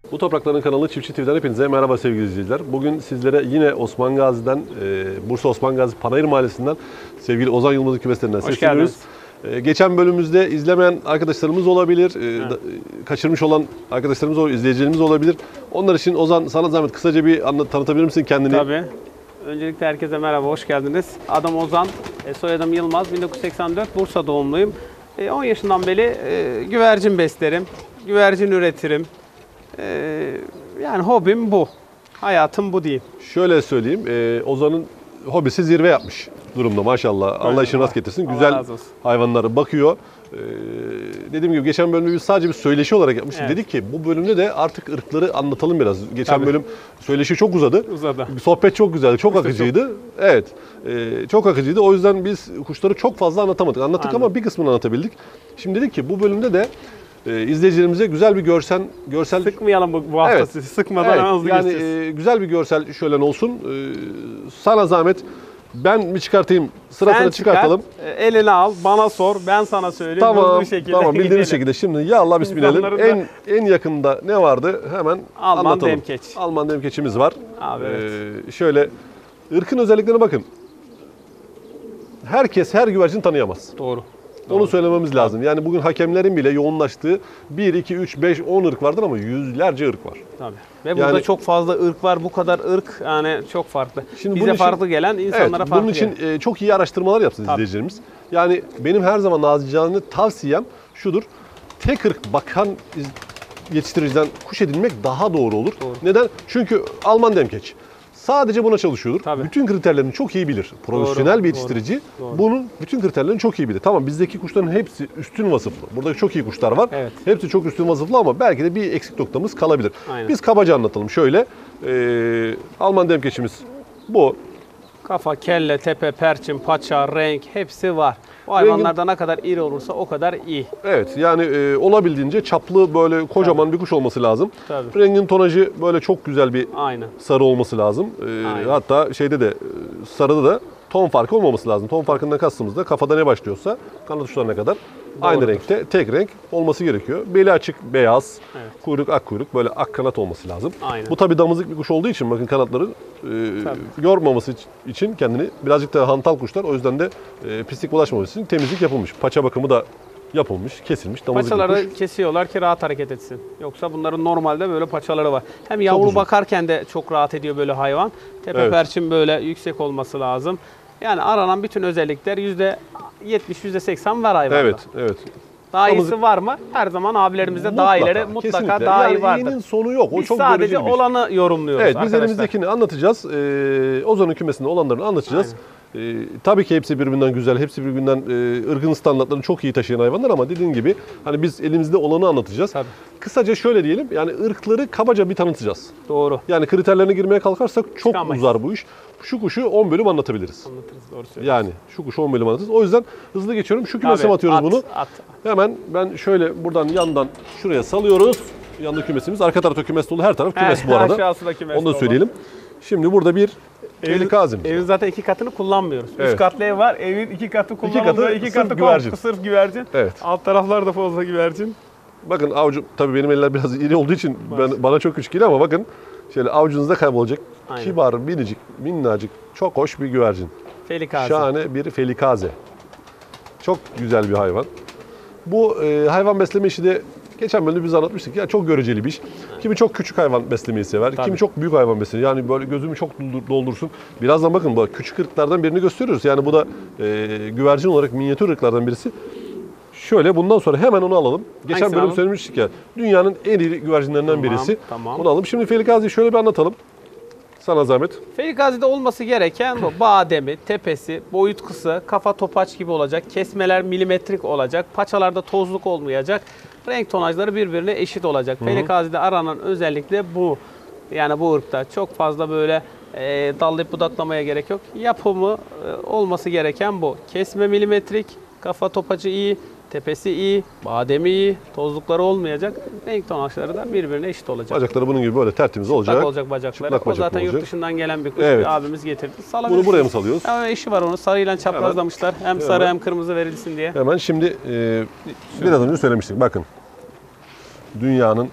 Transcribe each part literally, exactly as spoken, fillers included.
Bu Toprakların kanalı Çiftçi T V'den hepinize merhaba sevgili izleyiciler. Bugün sizlere yine Osman Gazi'den, Bursa Osman Gazi Panayır Mahallesi'nden sevgili Ozan Yılmaz'ın kümeslerinden sesleniyoruz. Geçen bölümümüzde izlemeyen arkadaşlarımız olabilir, evet. kaçırmış olan arkadaşlarımız olabilir, izleyicilerimiz olabilir. Onlar için Ozan sana zahmet kısaca bir anlat, tanıtabilir misin kendini? Tabii. Öncelikle herkese merhaba, hoş geldiniz. Adım Ozan, soyadım Yılmaz, bin dokuz yüz seksen dört Bursa doğumluyum. on yaşından beri güvercin beslerim, güvercin üretirim. Yani hobim bu, hayatım bu diyeyim. Şöyle söyleyeyim, Ozan'ın hobisi zirve yapmış durumda maşallah. Evet, Allah işini rast getirsin. Allah güzel hayvanlara bakıyor. Ee, dediğim gibi geçen bölümde biz sadece bir söyleşi olarak yapmıştık. Evet. Dedik ki bu bölümde de artık ırkları anlatalım biraz. Geçen Tabii. bölüm söyleşi çok uzadı. Uzadı. Sohbet çok güzeldi, çok akıcıydı. Çok. Evet, e, çok akıcıydı. O yüzden biz kuşları çok fazla anlatamadık. Anlattık Anladım. ama bir kısmını anlatabildik. Şimdi dedik ki bu bölümde de e, izleyicilerimize güzel bir görsel... görsel... Sıkmayalım bu, bu hafta evet. sizi. Sıkmadan evet. hızlı yani, e, güzel bir görsel şölen olsun. E, sana zahmet. Ben mi çıkartayım? Sıra sıra çıkartalım. Çıkart, eline al, bana sor, ben sana söyleyeyim. Tamam, şekilde tamam bildiğimiz şekilde. Şimdi ya Allah bismillah. En en yakında ne vardı? Hemen Alman anlatalım. demkeç. Alman demkeçimiz var. Abi, evet. ee, şöyle ırkın özelliklerine bakın. Herkes her güvercin tanıyamaz. Doğru. Onu söylememiz lazım. Yani bugün hakemlerin bile yoğunlaştığı bir, iki, üç, beş, on ırk vardır ama yüzlerce ırk var. Tabii. Ve yani, burada çok fazla ırk var. Bu kadar ırk yani çok farklı. Şimdi Bize için, farklı gelen insanlara evet, farklı Bunun için gelen. çok iyi araştırmalar yapsın Tabii. izleyicilerimiz. Yani benim her zaman nazicane tavsiyem şudur. Tek ırk bakan yetiştiriciden kuş edinmek daha doğru olur. Doğru. Neden? Çünkü Alman demkeç. Sadece buna çalışıyordur. Tabii. Bütün kriterlerini çok iyi bilir. Profesyonel doğru, bir yetiştirici doğru. bunun bütün kriterlerini çok iyi bilir. Tamam bizdeki kuşların hepsi üstün vasıflı. Burada çok iyi kuşlar var. Evet. Hepsi çok üstün vasıflı ama belki de bir eksik noktamız kalabilir. Aynen. Biz kabaca anlatalım. Şöyle e, Alman demkeçimiz bu. Kafa, kelle, tepe, perçin, paça, renk hepsi var. O hayvanlarda ne kadar iri olursa o kadar iyi. Evet yani e, olabildiğince çaplı böyle kocaman Tabii. bir kuş olması lazım. Tabii. Rengin tonajı böyle çok güzel bir Aynen. sarı olması lazım. E, hatta şeyde de sarıda da ton farkı olmaması lazım. Ton farkından kastımız da kafada ne başlıyorsa kanat uçlarına kadar Doğrudur. aynı renkte tek renk olması gerekiyor. Beli açık beyaz, evet. kuyruk ak kuyruk böyle ak kanat olması lazım. Aynen. Bu tabii damızlık bir kuş olduğu için bakın kanatları e, yormaması için kendini birazcık da hantal kuşlar o yüzden de e, pislik bulaşmaması için temizlik yapılmış. Paça bakımı da yapılmış, kesilmiş. Paçaları kesiyorlar ki rahat hareket etsin. Yoksa bunların normalde böyle paçaları var. Hem yavru bakarken de çok rahat ediyor böyle hayvan. Tepe evet. perçin böyle yüksek olması lazım. Yani aranan bütün özellikler yüzde yetmiş yüzde seksen var hayvanda. Evet, evet. Daha Damızlık... iyisi var mı? Her zaman abilerimizde mutlaka, daha iyileri mutlaka kesinlikle. daha yani iyi vardır. İyinin sonu yok. O biz çok sadece olanı yorumluyoruz Evet, arkadaşlar. biz elimizdekini anlatacağız. Ee, Ozan'ın kümesinde olanlarını anlatacağız. Ee, tabii ki hepsi birbirinden güzel, hepsi birbirinden e, ırkın standartlarını çok iyi taşıyan hayvanlar ama dediğin gibi hani biz elimizde olanı anlatacağız. Tabii. Kısaca şöyle diyelim, yani ırkları kabaca bir tanıtacağız. Doğru. Yani kriterlerine girmeye kalkarsak çok Çıkamayız. uzar bu iş. Şu kuşu on bölüm anlatabiliriz. Anlatırız, doğru söylüyorsun. Yani şu kuşu on bölüm anlatırız. O yüzden hızlı geçiyorum. Şu kümese atıyoruz at, bunu. At. Hemen ben şöyle buradan yandan şuraya salıyoruz. Yanında kümesimiz. Arka tarafta kümes dolu. Her taraf kümes bu arada. Aşağısı da kümes Onu da söyleyelim. Şimdi burada bir felikazimiz var. Evin zaten iki katını kullanmıyoruz. Evet. Üç katlı ev var. Evin iki katı kullanılmıyor. İki katı, iki katı güvercin. Sırf güvercin. Evet. Alt taraflar da fazla güvercin. Bakın avucum, tabii benim eller biraz iri olduğu için ben, bana çok küçük geliyor ama bakın şöyle avucunuzda kaybolacak. Aynen. Kibar, minicik, minnacık, çok hoş bir güvercin. Felikaze. Şahane bir felikaze. Çok güzel bir hayvan. Bu e, hayvan besleme işi de geçen bölümde biz anlatmıştık ya çok göreceli bir iş. Kimi çok küçük hayvan beslemeyi sever, Tabii. kimi çok büyük hayvan beslemeyi. Yani böyle gözümü çok doldursun. Birazdan bakın bu küçük ırklardan birini gösteriyoruz. Yani bu da e, güvercin olarak minyatür ırklardan birisi. Şöyle bundan sonra hemen onu alalım. Geçen Hangisi bölüm alalım? söylemiştik ya dünyanın en iri güvercinlerinden tamam, birisi. Tamam. Onu alalım. Şimdi felikazeyi şöyle bir anlatalım. Sana zahmet. Felikazede olması gereken bu bademi, tepesi, boyut kısa, kafa topaç gibi olacak. Kesmeler milimetrik olacak. Paçalarda tozluk olmayacak. Renk tonajları birbirine eşit olacak. Felikazede aranan özellikle bu. Yani bu ırkta çok fazla böyle e, dallayıp budaklamaya gerek yok. Yapımı e, olması gereken bu. Kesme milimetrik, kafa topacı iyi, tepesi iyi, bademi iyi, tozlukları olmayacak. Renk tonajları da birbirine eşit olacak. Bacakları bunun gibi böyle tertemiz olacak. Çıplak olacak bacakları. Çıplak o zaten yurt dışından gelen bir kuş. Evet. Bir abimiz getirdi. Bunu buraya mı salıyoruz? Yani işi var onu. Sarıyla çaprazlamışlar. Hem Hemen. sarı hem kırmızı verilsin diye. Hemen şimdi e, biraz önce söylemiştik. Bakın. Dünyanın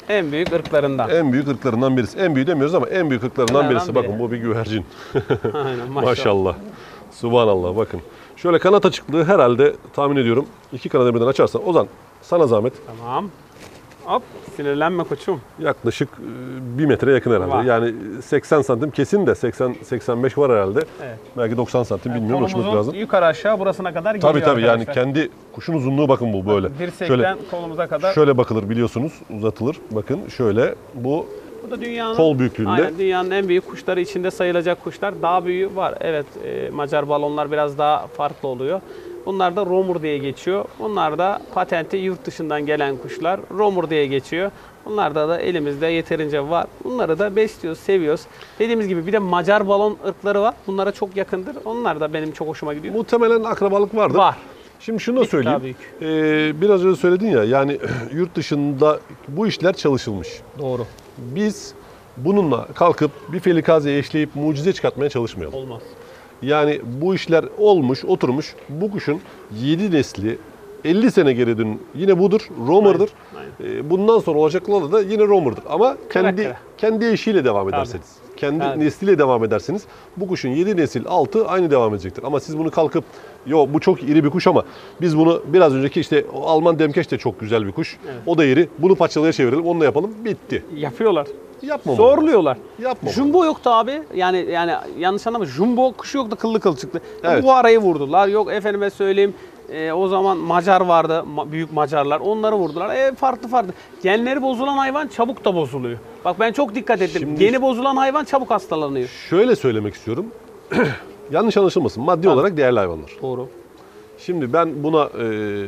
En büyük ırklarından. En büyük ırklarından birisi. En büyük demiyoruz ama en büyük ırklarından birisi. biri. Bakın bu bir güvercin. Aynen, maşallah. Maşallah. Subhanallah bakın. Şöyle kanat açıklığı herhalde tahmin ediyorum iki kanadı birden açarsan. Ozan sana zahmet. Tamam. Hop, sinirlenme koçum. Yaklaşık e, bir metre yakın herhalde. Var. Yani seksen santim kesin de seksen seksen beş var herhalde. Evet. Belki doksan santim Yani bilmiyorum, ölçmek kolumuzun lazım. yukarı aşağı burasına kadar geliyor Tabii tabii yani arkadaşlar. kendi kuşun uzunluğu bakın bu böyle. Dirsekten Şöyle kolumuza kadar. şöyle bakılır biliyorsunuz, uzatılır. Bakın şöyle bu Bu da dünyanın, kol büyüklüğünde. aynen, dünyanın en büyük kuşları içinde sayılacak kuşlar. Daha büyüğü var. Evet, e, Macar balonlar biraz daha farklı oluyor. Bunlar da Romur diye geçiyor. Bunlar da patenti yurt dışından gelen kuşlar. Romur diye geçiyor. Bunlarda da elimizde yeterince var. Bunları da besliyoruz, seviyoruz. Dediğimiz gibi bir de Macar balon ırkları var. Bunlara çok yakındır. Onlar da benim çok hoşuma gidiyor. Muhtemelen akrabalık vardır. Var. Şimdi şunu da söyleyeyim. büyük. Ee, biraz önce söyledin ya yani yurt dışında bu işler çalışılmış. Doğru. Biz bununla kalkıp bir felikazeyi eşleyip mucize çıkartmaya çalışmayalım. Olmaz. Yani bu işler olmuş, oturmuş. Bu kuşun yedi nesli elli sene geri dön yine budur, Romer'dır. Aynen, Ee, Bundan sonra olacakları da yine Romer'dır. Ama kendi kere. kendi eşiyle devam Tabii. ederseniz, kendi Tabii. nesliyle devam ederseniz bu kuşun yedi nesil altı aynı devam edecektir. Ama siz bunu kalkıp yo bu çok iri bir kuş ama biz bunu biraz önceki işte o Alman demkeş de çok güzel bir kuş. Evet. O da iri. Bunu paçalıya çevirelim, onunla yapalım. Bitti. Yapıyorlar. Yapmamalı. Zorluyorlar. Yapmamalı. Jumbo yoktu abi. Yani yani yanlış anlama. Jumbo kuşu yoktu, kıllı kılçıklı. Evet. Bu arayı vurdular. Yok efendime söyleyeyim. e, o zaman Macar vardı. ma- büyük Macarlar. Onları vurdular. E, farklı farklı. Genleri bozulan hayvan çabuk da bozuluyor. Bak ben çok dikkat ettim. Şimdi- Geni bozulan hayvan çabuk hastalanıyor. Şöyle söylemek istiyorum. Yanlış anlaşılmasın. Maddi olarak değerli hayvanlar. Doğru. Şimdi ben buna e,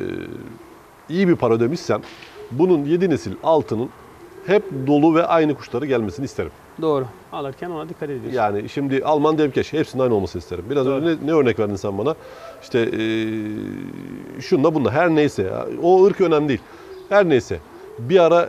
iyi bir para ödemişsem bunun yedi nesil altının hep dolu ve aynı kuşları gelmesini isterim. Doğru. Alırken ona dikkat ediyorsun. Yani şimdi Alman devkeş hepsinin aynı olmasını isterim. Biraz Doğru. önce ne, ne örnek verdin sen bana? İşte e, şunda bunda her neyse ya. O ırk önemli değil. Her neyse. Bir ara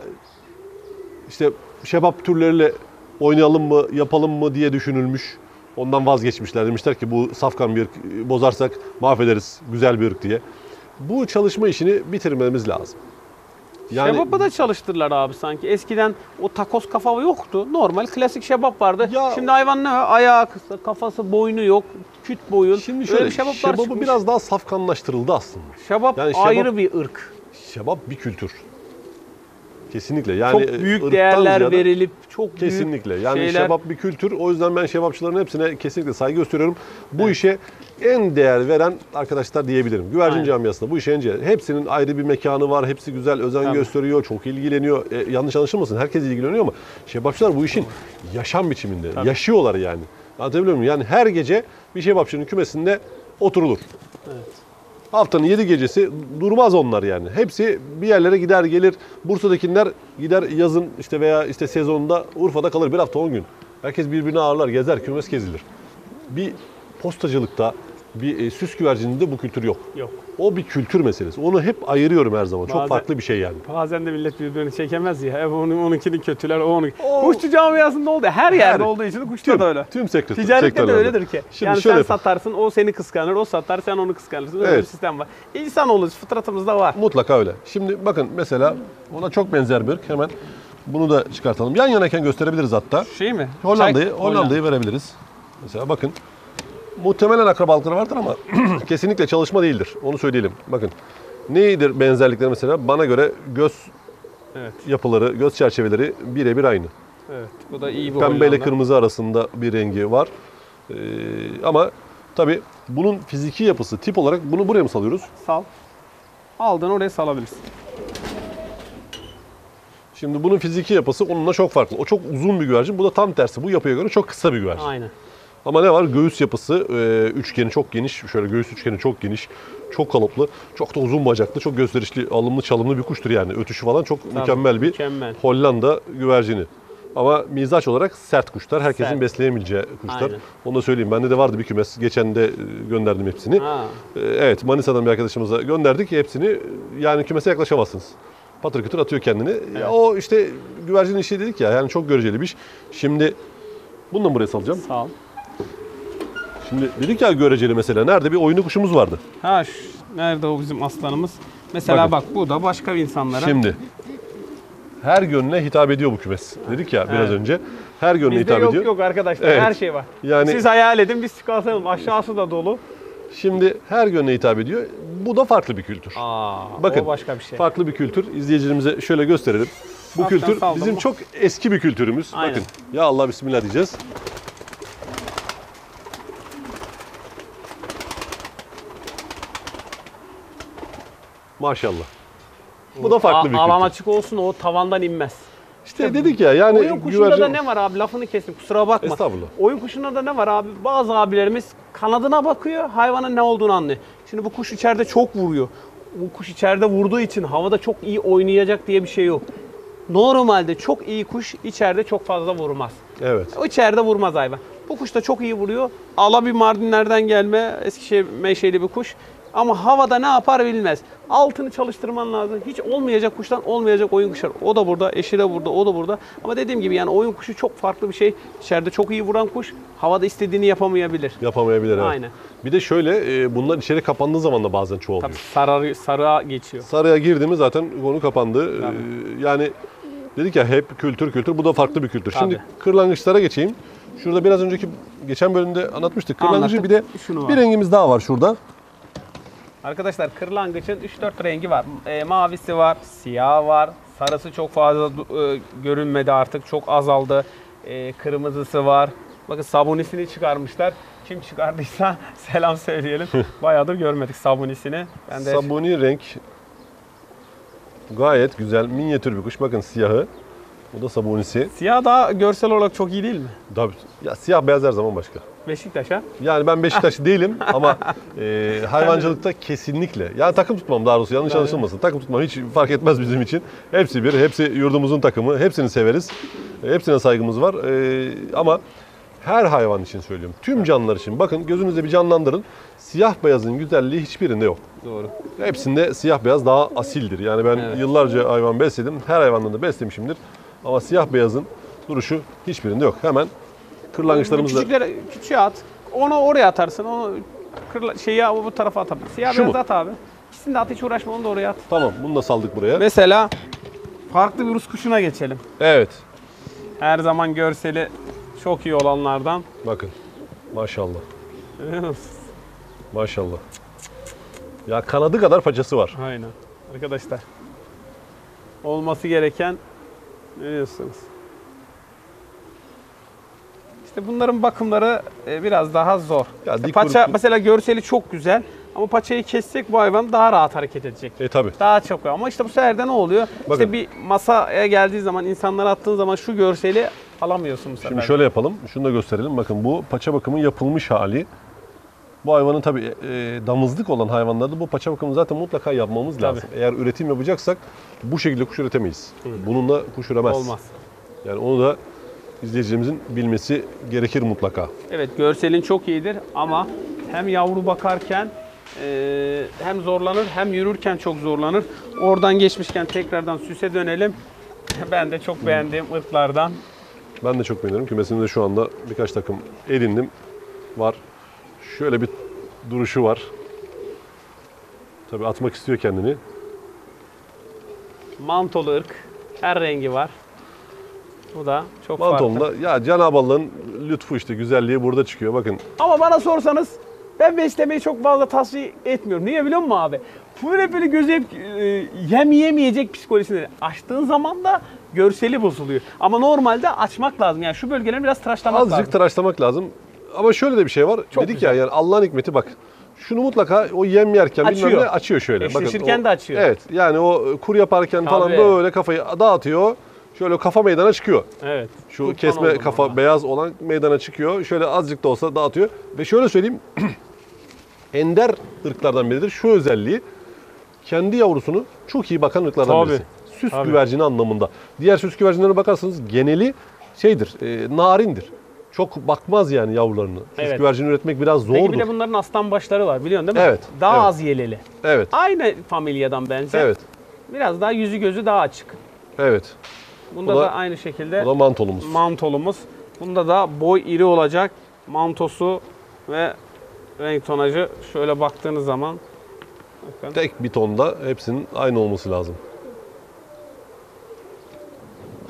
işte şebap türleriyle oynayalım mı, yapalım mı diye düşünülmüş. Ondan vazgeçmişler. Demişler ki bu safkan bir ırk, bozarsak mahvederiz güzel bir ırk diye. Bu çalışma işini bitirmemiz lazım. Şebap'ı da çalıştırırlar abi sanki. Eskiden o takos kafa yoktu. Normal klasik şebap vardı. Ya- Şimdi hayvan ne? Ayağı kısa, kafası, boynu yok. Küt boyun. Şimdi Öyle şöyle şebaplar şebabı çıkmış. biraz daha safkanlaştırıldı aslında. Şebap Yani şebap- ayrı bir ırk. Şebap bir kültür. Kesinlikle. Yani Çok büyük ırktan değerler ziyade- verilip çok Kesinlikle. büyük Yani şeyler. şebap bir kültür. O yüzden ben şebapçıların hepsine kesinlikle saygı gösteriyorum. Bu işe en değer veren arkadaşlar diyebilirim. Güvercin Aynen. camiasında bu işe en değer. Hepsinin ayrı bir mekanı var. Hepsi güzel özen Tabii. gösteriyor. Çok ilgileniyor. E, yanlış anlaşılmasın. Herkes ilgileniyor ama şebapçılar bu işin yaşam biçiminde. Tabii. Yaşıyorlar yani. Anlatabiliyor muyum? Yani her gece bir şebapçının kümesinde oturulur. Evet. Haftanın yedi gecesi durmaz onlar yani. Hepsi bir yerlere gider gelir. Bursa'dakiler gider yazın işte veya işte sezonunda Urfa'da kalır bir hafta on gün. Herkes birbirini ağırlar, gezer, kümes gezilir. Bir postacılıkta, bir e, süs güvercininde bu kültür yok. Yok. O bir kültür meselesi. Onu hep ayırıyorum her zaman. Çok Bazen- farklı bir şey yani. Bazen de millet birbirini çekemez ya. Hep onun, onunkini kötüler, o onu. O- Kuşçu camiasında oldu. Her yerde olduğu için kuşta Tüm, da öyle. tüm sektör, Ticarette de sektörlerde. öyledir ki. Şimdi yani şöyle sen yapalım. satarsın, o seni kıskanır, o satar, sen onu kıskanırsın. Öyle Evet. bir sistem var. İnsanoğlu fıtratımızda var. Mutlaka öyle. Şimdi bakın mesela ona çok benzer bir ırk. Hemen bunu da çıkartalım. Yan yanayken gösterebiliriz hatta. Şey mi? Hollanda'yı Çay- Hollanda'yı verebiliriz. Mesela bakın. Muhtemelen akrabalıkları vardır ama kesinlikle çalışma değildir. Onu söyleyelim. Bakın. Nedir benzerlikleri mesela? Bana göre göz Evet. yapıları, göz çerçeveleri birebir aynı. Evet. Bu da iyi bir Pembeyle Hollanda. kırmızı arasında bir rengi var. Ee, ama tabii bunun fiziki yapısı, tip olarak bunu buraya mı salıyoruz? Sal. Aldın oraya salabilirsin. Şimdi bunun fiziki yapısı onunla çok farklı. O çok uzun bir güvercin. Bu da tam tersi. Bu yapıya göre çok kısa bir güvercin. Aynen. Ama ne var? Göğüs yapısı, e, üçgeni çok geniş. Şöyle göğüs üçgeni çok geniş. Çok kalıplı. Çok da uzun bacaklı. Çok gösterişli, alımlı çalımlı bir kuştur yani. Ötüşü falan çok mükemmel bir mükemmel. Hollanda güvercini. Ama mizaç olarak sert kuşlar. Herkesin Sert. besleyemeyeceği kuşlar. Aynen. Onu da söyleyeyim. Bende de vardı bir kümes. Geçen de e, gönderdim hepsini. Ha. E, Evet, Manisa'dan bir arkadaşımıza gönderdik. Hepsini yani kümese yaklaşamazsınız. Patır kütür atıyor kendini. Ya o işte güvercin işi dedik ya. Yani çok göreceli bir iş. Şimdi bunu da buraya salacağım. Sağ ol. Şimdi dedik ya göreceli mesela. Nerede bir oyunu kuşumuz vardı. Ha şu- nerede o bizim aslanımız? Mesela Bakın. bak bu da başka insanlara. Şimdi. her gönle hitap ediyor bu kümes. Dedik ya biraz evet. önce. Her gönle Bizde hitap yok ediyor. yok arkadaşlar evet. Her şey var. Yani, siz hayal edin biz çıkartalım. Aşağısı da dolu. Şimdi her gönle hitap ediyor. Bu da farklı bir kültür. Aa, bakın, o başka bir şey. Farklı bir kültür. İzleyicilerimize şöyle gösterelim. Bu Haftan kültür bizim mı? Çok eski bir kültürümüz. Aynen. Bakın ya Allah bismillah diyeceğiz. Maşallah. Bu da farklı A- bir kültür. Alan açık olsun o tavandan inmez. İşte, işte dedik ya yani oyun kuşunda güvercin... da ne var abi lafını kestim kusura bakma. Estağfurullah. Oyun kuşunda da ne var abi bazı abilerimiz kanadına bakıyor hayvanın ne olduğunu anlıyor. Şimdi bu kuş içeride çok vuruyor. Bu kuş içeride vurduğu için havada çok iyi oynayacak diye bir şey yok. Normalde çok iyi kuş içeride çok fazla vurmaz. Evet. O içeride vurmaz hayvan. Bu kuş da çok iyi vuruyor. Alabi Mardinlerden gelme Eskişehir menşeli bir kuş. Ama havada ne yapar bilmez. Altını çalıştırman lazım. Hiç olmayacak kuştan olmayacak oyun kuşlar. O da burada, eşi de burada, o da burada. Ama dediğim gibi yani oyun kuşu çok farklı bir şey. İçeride çok iyi vuran kuş havada istediğini yapamayabilir. Yapamayabilir evet. Aynen. Bir de şöyle e, bunlar içeri kapandığı zaman da bazen çoğalıyor. Tabii sarı, sarığa geçiyor. Sarıya girdi mi zaten konu kapandı. E, yani dedik ya hep kültür kültür. Bu da farklı bir kültür. Tabii. Şimdi kırlangıçlara geçeyim. Şurada biraz önceki geçen bölümde anlatmıştık. Kırlangıcı bir de bir rengimiz daha var şurada. Arkadaşlar kırlangıçın üç dört rengi var. E, mavisi var, siyah var. Sarısı çok fazla e, görünmedi artık. Çok azaldı. E, kırmızısı var. Bakın sabunisini çıkarmışlar. Kim çıkardıysa selam söyleyelim. Bayağıdır görmedik sabunisini. Ben de... Sabuni renk gayet güzel. Minyatür bir kuş. Bakın siyahı. Bu da sabunisi. Siyah daha görsel olarak çok iyi değil mi? Tabii. Ya siyah beyaz her zaman başka. Beşiktaş'a? Yani ben Beşiktaşlı değilim ama e, hayvancılıkta kesinlikle. Yani takım tutmam daha doğrusu yanlış anlaşılmasın. Takım tutmam hiç fark etmez bizim için. Hepsi bir, hepsi yurdumuzun takımı. Hepsini severiz. Hepsine saygımız var. E, ama her hayvan için söylüyorum. Tüm canlılar için. Bakın gözünüzde bir canlandırın. Siyah beyazın güzelliği hiçbirinde yok. Doğru. Hepsinde siyah beyaz daha asildir. Yani ben evet. yıllarca hayvan besledim. Her hayvandan da beslemişimdir. Ama siyah beyazın duruşu hiçbirinde yok. Hemen kırlangıçlarımızla... Küçükleri, küçüğe at. Onu oraya atarsın. Onu kırla, şeyi bu tarafa atabilirsin. Siyah Şu beyaz mu? at abi. İkisini de at hiç uğraşma onu da oraya at. Tamam bunu da saldık buraya. Mesela farklı bir Rus kuşuna geçelim. Evet. Her zaman görseli çok iyi olanlardan. Bakın. Maşallah. Maşallah. Ya kanadı kadar paçası var. Aynen. Arkadaşlar. Olması gereken ne diyorsunuz? İşte bunların bakımları biraz daha zor. Ya, işte paça gruplu... mesela görseli çok güzel ama paçayı kessek bu hayvan daha rahat hareket edecek. E tabi. Daha çok ama işte bu sefer de ne oluyor? Bakın. İşte bir masaya geldiği zaman insanlara attığın zaman şu görseli alamıyorsun bu sefer. Şimdi şöyle yapalım. Şunu da gösterelim. Bakın bu paça bakımı yapılmış hali. Bu hayvanın tabi e, damızlık olan hayvanlarda bu paça bakımını zaten mutlaka yapmamız tabii. lazım. Eğer üretim yapacaksak bu şekilde kuş üretemeyiz. Hı. Bununla kuş üremez. Olmaz. Yani onu da izleyicilerimizin bilmesi gerekir mutlaka. Evet görselin çok iyidir ama hem yavru bakarken e, hem zorlanır hem yürürken çok zorlanır. Oradan geçmişken tekrardan süse dönelim. Ben de çok beğendiğim ırklardan. Ben de çok beğeniyorum. Kümesimde şu anda birkaç takım edindim. Var. Şöyle bir duruşu var. Tabii atmak istiyor kendini. Mantolu ırk. Her rengi var. Bu da çok Mantolunda, farklı. ya Cenab-ı Allah'ın lütfu işte güzelliği burada çıkıyor. Bakın. Ama bana sorsanız ben beslemeyi çok fazla tavsiye etmiyorum. Niye biliyor musun abi? Böyle böyle gözü hep e, yem yemeyecek psikolojisinde. Açtığın zaman da görseli bozuluyor. Ama normalde açmak lazım. Yani şu bölgeleri biraz tıraşlamak Azıcık lazım. Azıcık tıraşlamak lazım. Ama şöyle de bir şey var. Çok Dedik güzel. ya yani Allah'ın hikmeti bak. Şunu mutlaka o yem yerken açıyor. bilmem ne açıyor şöyle. Eşleşirken de açıyor. Evet yani o kur yaparken Tabii. falan böyle kafayı dağıtıyor. Şöyle kafa meydana çıkıyor. Evet. Şu Kurban kesme kafa ama. beyaz olan meydana çıkıyor. Şöyle azıcık da olsa dağıtıyor. Ve şöyle söyleyeyim. ender ırklardan biridir. Şu özelliği kendi yavrusunu çok iyi bakan ırklardan Tabii. birisi. Süs Tabii. güvercini anlamında. Diğer süs güvercinlerine bakarsanız geneli şeydir, e, narindir. Çok bakmaz yani yavrularını. Evet. Süs güvercini üretmek biraz zordur. Peki bir de bunların aslan başları var biliyorsun değil mi? Evet. Daha evet. az yeleli. Evet. Aynı familyadan benzer. Evet. Biraz daha yüzü gözü daha açık. Evet. Bunda da, da aynı şekilde. Bu da mantolumuz. Mantolumuz. Bunda da boy iri olacak. Mantosu ve renk tonajı şöyle baktığınız zaman. Bakın. Tek bir tonda hepsinin aynı olması lazım.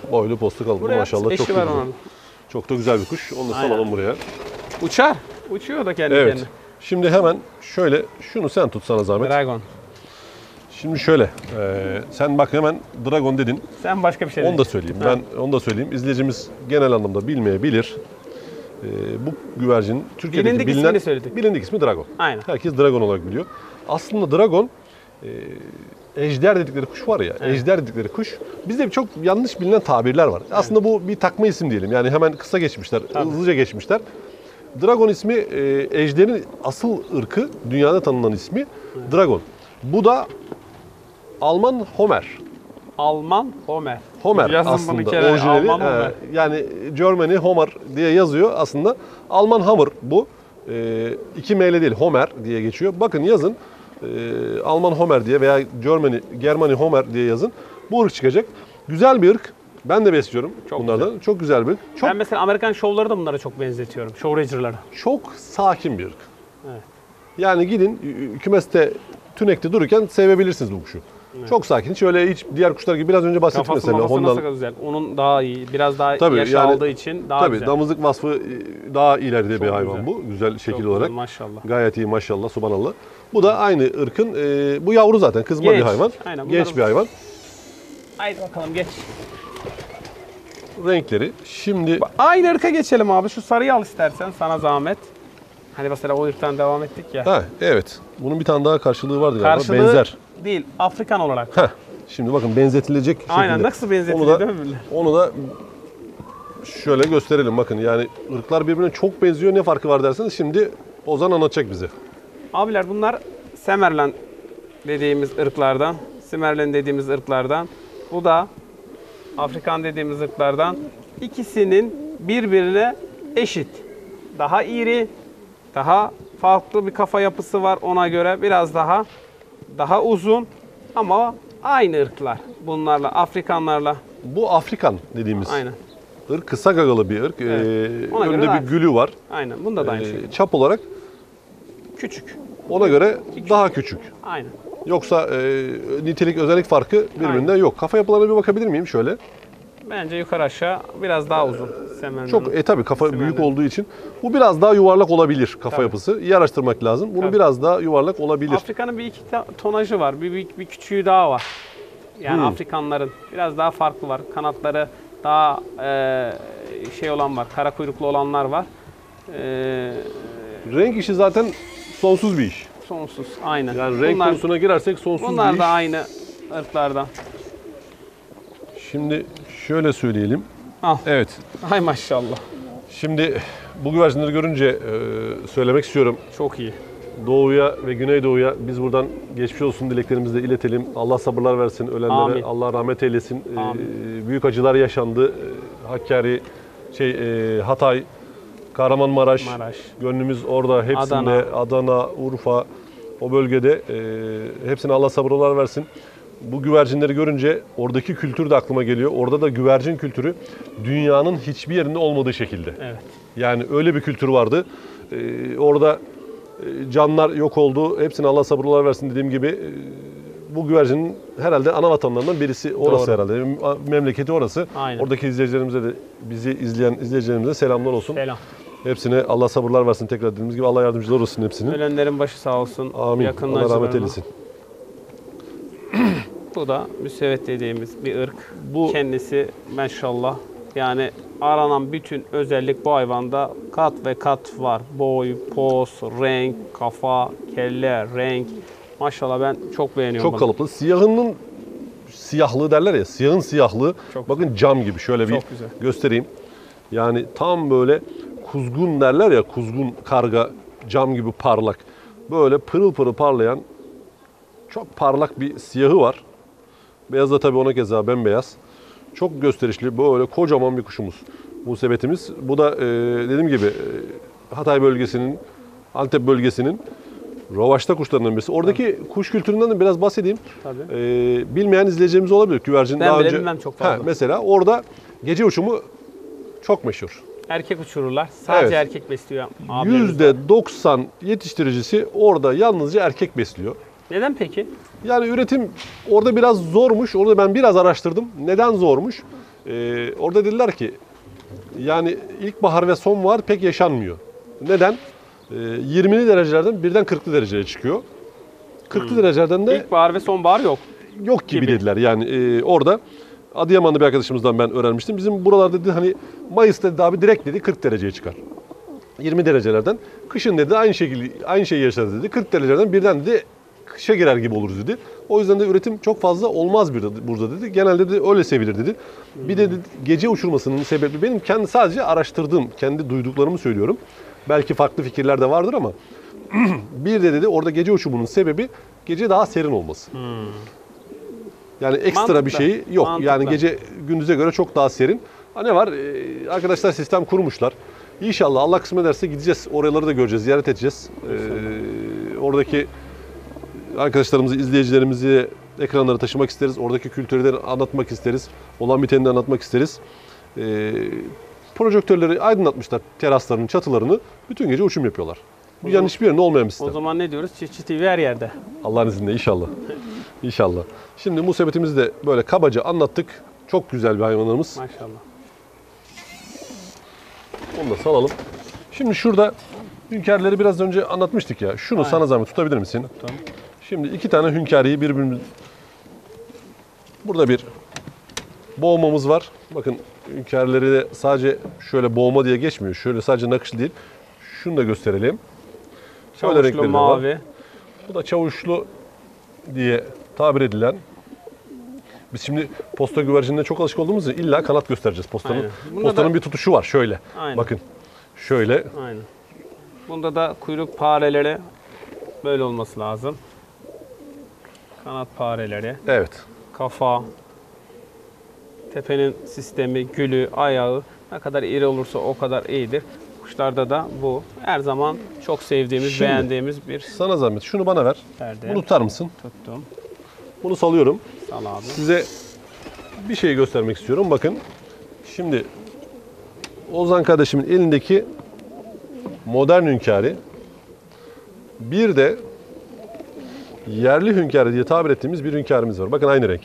Boylu postu kalıplı Buraya maşallah eşi çok var güzel. onun. Çok da güzel bir kuş. Onu da Aynen. salalım buraya. Uçar. Uçuyor da kendi Evet. kendine. Şimdi hemen şöyle şunu sen tut sana zahmet. Dragon. Şimdi şöyle e, sen bak hemen Dragon dedin. Sen başka bir şey Onu dedin. da söyleyeyim. Ha. Ben onu da söyleyeyim. İzleyicimiz genel anlamda bilmeyebilir. E, bu güvercinin Türkiye'deki Bilindik bilinen ismini söyledik. bilindik ismi Dragon. Aynen. Herkes Dragon olarak biliyor. Aslında Dragon e, ejder dedikleri kuş var ya. Evet. Ejder dedikleri kuş. Bizde çok yanlış bilinen tabirler var. Aslında bu bir takma isim diyelim. Yani hemen kısa geçmişler, Tabii. hızlıca geçmişler. Dragon ismi e, ejderin asıl ırkı, dünyada tanınan ismi Dragon. Bu da Alman Homer. Alman Homer. Homer Yazın bunu aslında bir kere. orijinali. Alman e, Homer. yani Germany Homer diye yazıyor aslında. Alman Hammer bu. E, iki M ile değil Homer diye geçiyor. Bakın yazın e, Alman Homer diye veya Germany, Germany Homer diye yazın. Bu ırk çıkacak. Güzel bir ırk. Ben de besliyorum Çok bunlardan. güzel. Çok güzel bir ırk. Çok, Ben mesela Amerikan şovları da bunlara çok benzetiyorum. Show Rager'lara. çok sakin bir ırk. Evet. Yani gidin ü- kümeste, tünekte dururken sevebilirsiniz bu kuşu. Çok sakin. Hiç öyle hiç diğer kuşlar gibi biraz önce bahsettik Kafası mesela. mafası nasıl Hondan, güzel. Onun daha iyi. Biraz daha Tabii, yaş yani- aldığı için daha tabii güzel. damızlık vasfı e, daha ileride bir Çok hayvan güzel. bu. Güzel şekil Çok olarak. güzel, maşallah. Gayet iyi maşallah, subhanallah. Bu da aynı ırkın, e, bu yavru zaten kızma Genç. bir hayvan. Aynen, Genç bunlar- bir hayvan. Haydi bakalım geç. Renkleri. Şimdi Aynı ırka geçelim abi. Şu sarıyı al istersen sana zahmet. Hani mesela o ırktan devam ettik ya. ha evet. Bunun bir tane daha karşılığı vardı galiba. Karşılığı Benzer. değil. Afrikan olarak. Heh. Şimdi bakın benzetilecek şekilde. Aynen nasıl benzetiliyor Onu da, değil mi? birbirine? onu da şöyle gösterelim. Bakın yani ırklar birbirine çok benziyor. Ne farkı var derseniz şimdi Ozan anlatacak bize. Abiler bunlar Semerlan dediğimiz ırklardan. Simerlen dediğimiz ırklardan. Bu da Afrikan dediğimiz ırklardan. İkisinin birbirine eşit. Daha iri, daha farklı bir kafa yapısı var ona göre. Biraz daha daha uzun ama aynı ırklar. Bunlarla, Afrikanlarla. Bu Afrikan dediğimiz Aynen. ırk kısa gagalı bir ırk. Evet. Ee, Ona göre önünde daha- bir gülü var. Aynen. Bunda da aynı Ee, şekilde. çap olarak Küçük. ona göre daha küçük. Aynen. Yoksa e, nitelik özellik farkı birbirinde yok. Kafa yapılarına bir bakabilir miyim şöyle? Bence yukarı aşağı biraz daha uzun. Semerlan'ın. Çok e tabi kafa Simerlen. büyük olduğu için bu biraz daha yuvarlak olabilir kafa Tabii. yapısı. İyi araştırmak lazım. Bunu Tabii. biraz daha yuvarlak olabilir. Afrika'nın bir iki ta- tonajı var. Bir, bir, bir küçüğü daha var. Yani Hmm. Afrikanların biraz daha farklı var. Kanatları daha e, şey olan var. Kara kuyruklu olanlar var. E, Renk işi zaten sonsuz bir iş. sonsuz. Aynen. Yani renk bunlar, konusuna girersek sonsuz bunlar bir iş. da aynı ırklardan. Şimdi şöyle söyleyelim. Al. Evet. Ay maşallah. Şimdi bu güvercinleri görünce e, söylemek istiyorum. Çok iyi. Doğuya ve Güneydoğu'ya biz buradan geçmiş olsun dileklerimizi de iletelim. Allah sabırlar versin ölenlere. Amin. Allah rahmet eylesin. Ee, Amin. büyük acılar yaşandı. Ee, Hakkari, şey e, Hatay, Kahramanmaraş. Maraş. Gönlümüz orada hepsinde. Adana. Adana, Urfa o bölgede e, hepsine Allah sabırlar versin. Bu güvercinleri görünce oradaki kültür de aklıma geliyor. Orada da güvercin kültürü dünyanın hiçbir yerinde olmadığı şekilde. Evet. Yani öyle bir kültür vardı. Ee, orada e, canlar yok oldu. Hepsine Allah sabırlar versin dediğim gibi. e, bu güvercinin herhalde ana vatanlarından birisi orası Doğru. herhalde. Memleketi orası. Aynen. Oradaki izleyicilerimize de bizi izleyen izleyicilerimize selamlar olsun. Selam. Hepsine Allah sabırlar versin tekrar dediğimiz gibi. Allah yardımcılar olsun hepsinin. Ölenlerin başı sağ olsun. Amin. Yakın Allah rahmet acılarına. eylesin. Bu da müsevvet dediğimiz bir ırk. Bu- Kendisi maşallah yani aranan bütün özellik bu hayvanda kat ve kat var. Boy, poz, renk, kafa, kelle, renk. Maşallah ben çok beğeniyorum Çok bunu. kalıplı. Siyahının siyahlığı derler ya. Siyahın siyahlığı. Çok bakın cam gibi. Şöyle bir Çok güzel. göstereyim. Yani tam böyle kuzgun derler ya. Kuzgun karga cam gibi parlak. Böyle pırıl pırıl parlayan çok parlak bir siyahı var. Beyaz da tabii ona keza bembeyaz. Çok gösterişli böyle kocaman bir kuşumuz. Musebetimiz. Bu da e, dediğim gibi e, Hatay bölgesinin, Antep bölgesinin rovaşta kuşlarından birisi. Oradaki kuş kültüründen de biraz bahsedeyim. Tabii. E, bilmeyen izleyeceğimiz olabilir. Güvercin Ben daha bile önce. bilmem çok fazla. mesela orada gece uçumu çok meşhur. Erkek uçururlar. Sadece Evet. erkek besliyor abilerimiz. yüzde doksan yetiştiricisi orada yalnızca erkek besliyor. Neden peki? Yani üretim orada biraz zormuş. Orada ben biraz araştırdım. Neden zormuş? Ee, orada dediler ki yani ilkbahar ve sonbahar pek yaşanmıyor. Neden? Ee, yirmili derecelerden birden kırklı dereceye çıkıyor. kırklı hmm. derecelerden de ilkbahar ve sonbahar yok. Yok gibi, gibi. dediler. Yani e, orada Adıyaman'da bir arkadaşımızdan ben öğrenmiştim. Bizim buralarda dedi hani Mayıs'ta dedi abi direkt dedi kırk dereceye çıkar. yirmi derecelerden. Kışın dedi aynı şekilde aynı şeyi yaşarız dedi. kırk derecelerden birden dedi kışa girer gibi oluruz dedi. O yüzden de üretim çok fazla olmaz burada dedi. Genelde de öyle sevilir dedi. Hmm. Bir de dedi, gece uçurmasının sebebi benim kendi sadece araştırdığım, kendi duyduklarımı söylüyorum. Belki farklı fikirler de vardır ama bir de dedi orada gece uçumunun sebebi gece daha serin olması. Hmm. Yani ekstra Mantıklı. bir şey yok. Mantıklı. Yani gece gündüze göre çok daha serin. Ha ne var? Ee, arkadaşlar sistem kurmuşlar. İnşallah Allah kısmet ederse gideceğiz. Oraları da göreceğiz, ziyaret edeceğiz. Ee, oradaki arkadaşlarımızı, izleyicilerimizi ekranlara taşımak isteriz. Oradaki kültürü de anlatmak isteriz. Olan biteni de anlatmak isteriz. Ee, projektörleri aydınlatmışlar teraslarının çatılarını. Bütün gece uçum yapıyorlar. Dünyanın hiçbir yerinde olmayan bir sistem. O zaman ne diyoruz? Çiftçi T V her yerde. Allah'ın izniyle inşallah. İnşallah. Şimdi musebetimizi de böyle kabaca anlattık. Çok güzel bir hayvanlarımız. Maşallah. Onu da salalım. Şimdi şurada hünkârları biraz önce anlatmıştık ya. Şunu Aynen. sana zahmet tutabilir misin? Tamam. Şimdi iki tane hünkâriyi birbirimiz... Burada bir boğmamız var. Bakın hünkârları de sadece şöyle boğma diye geçmiyor. Şöyle sadece nakışlı değil. Şunu da gösterelim. Şöyle çavuşlu mavi. Var. Bu da çavuşlu diye tabir edilen. Biz şimdi posta güvercinine çok alışık olduğumuz için illa kanat göstereceğiz postanın. Postanın da... bir tutuşu var şöyle. Aynen. Bakın şöyle. Aynen. Bunda da kuyruk pareleri böyle olması lazım. Kanat pareleri. Evet. Kafa. Tepenin sistemi, gülü, ayağı ne kadar iri olursa o kadar iyidir. Kuşlarda da bu. Her zaman çok sevdiğimiz, Şimdi, beğendiğimiz bir... Sana zahmet şunu bana ver. Verdim. Bunu tutar mısın? Tuttum. Bunu salıyorum. Sal abi. Size bir şey göstermek istiyorum. Bakın. Şimdi Ozan kardeşimin elindeki modern hünkâri, bir de yerli hünkârı diye tabir ettiğimiz bir hünkârımız var. Bakın aynı renk.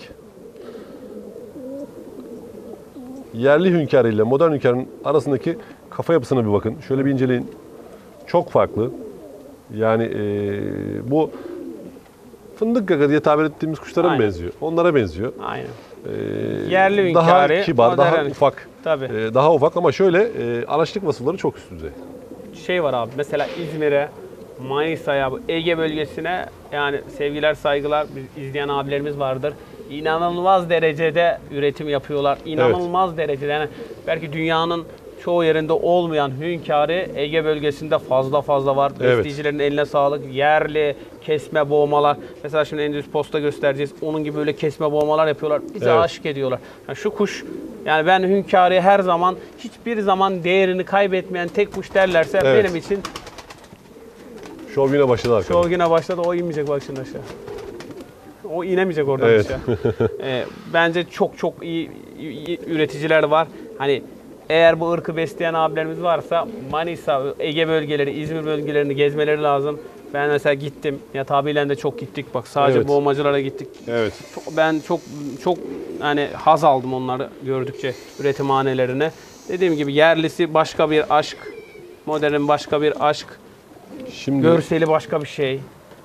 Yerli hünkârı ile modern hünkârın arasındaki kafa yapısına bir bakın. Şöyle bir inceleyin. Çok farklı. Yani e, bu fındık gaga diye tabir ettiğimiz kuşlara mı benziyor? Onlara benziyor. Aynen. Ee, Yerli hünkârı. Daha kibar, daha ufak. Tabii. E, daha ufak ama şöyle e, anaçlık vasıfları çok üst düzey. Şey var abi mesela İzmir'e, Manisa'ya, Ege bölgesine yani sevgiler, saygılar izleyen abilerimiz vardır. İnanılmaz derecede üretim yapıyorlar. İnanılmaz evet. derecede. Yani belki dünyanın çoğu yerinde olmayan hünkârı Ege bölgesinde fazla fazla var. Evet. Besleyicilerin eline sağlık. Yerli kesme boğmalar. Mesela şimdi Endüstri Posta göstereceğiz. Onun gibi böyle kesme boğmalar yapıyorlar. Bize evet. aşık ediyorlar. Yani şu kuş, yani ben hünkârı her zaman hiçbir zaman değerini kaybetmeyen tek kuş derlerse evet. benim için şov yine başladı arkadaşlar. Şov yine başladı. O inmeyecek bak şimdi aşağı. O inemeyecek oradan evet. aşağı. ee, bence çok çok iyi, iyi üreticiler var. Hani eğer bu ırkı besleyen abilerimiz varsa Manisa, Ege bölgeleri, İzmir bölgelerini gezmeleri lazım. Ben mesela gittim. Nihat abiyle de çok gittik. Bak sadece evet. boğmacılara gittik. Evet. Çok, ben çok çok hani haz aldım onları gördükçe üretimhanelerine. Dediğim gibi yerlisi başka bir aşk, modern başka bir aşk. Şimdi görseli başka bir şey.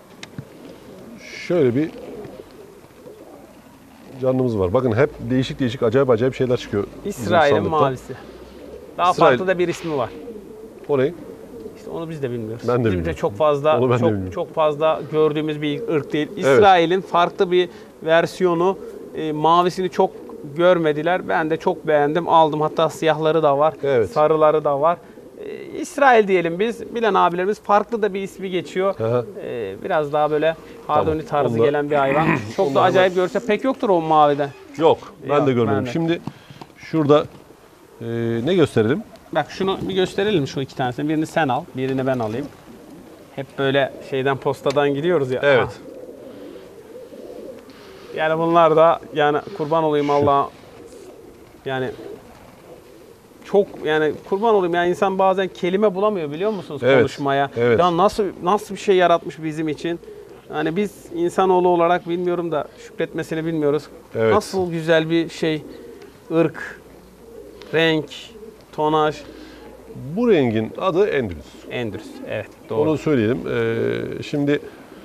Şöyle bir canlımız var. Bakın hep değişik değişik acayip acayip şeyler çıkıyor. İsrail'in mavisi. Daha İsrail. farklı da bir ismi var. O ne? İşte onu biz de bilmiyoruz. Ben de Bizim bilmiyorum. de çok fazla Onu ben çok, de bilmiyorum. çok fazla gördüğümüz bir ırk değil. İsrail'in evet. farklı bir versiyonu. E, mavisini çok görmediler. Ben de çok beğendim. Aldım. Hatta siyahları da var. Evet. Sarıları da var. E, İsrail diyelim biz. Bilen abilerimiz farklı da bir ismi geçiyor. E, biraz daha böyle Hardoni tamam. tarzı Onda... gelen bir hayvan. Çok da acayip hemen... görse pek yoktur o mavide. Yok. Ben Yok, de görmedim. Ben de. Şimdi şurada e, ne gösterelim? Bak şunu bir gösterelim şu iki tanesini. Birini sen al, birini ben alayım. Hep böyle şeyden postadan gidiyoruz ya. Evet. Aha. Yani bunlar da yani kurban olayım Allah'a. Yani çok yani kurban olayım yani insan bazen kelime bulamıyor biliyor musunuz evet. konuşmaya. Evet. Ya nasıl nasıl bir şey yaratmış bizim için. Yani biz insanoğlu olarak bilmiyorum da şükretmesini bilmiyoruz. Evet. Nasıl güzel bir şey, ırk. Renk, tonaj. Bu rengin adı Endülüs. Endülüs. Evet, doğru. Onu söyleyelim. Ee, şimdi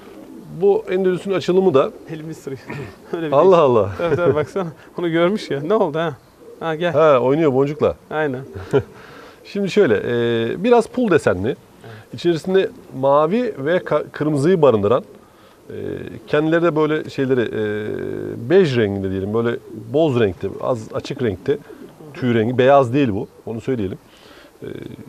bu Endülüs'ün açılımı da Elimi sırıyor. Öyle bir Allah Allah. Evet, evet, baksana. Onu görmüş ya. Ne oldu ha? Ha gel. Ha, oynuyor boncukla. Aynen. Şimdi şöyle, e, biraz pul desenli. Evet. İçerisinde mavi ve ka- kırmızıyı barındıran, e, kendileri de böyle şeyleri e, bej renginde diyelim, böyle boz renkte, az açık renkte, tüy rengi, beyaz değil bu, onu söyleyelim. E,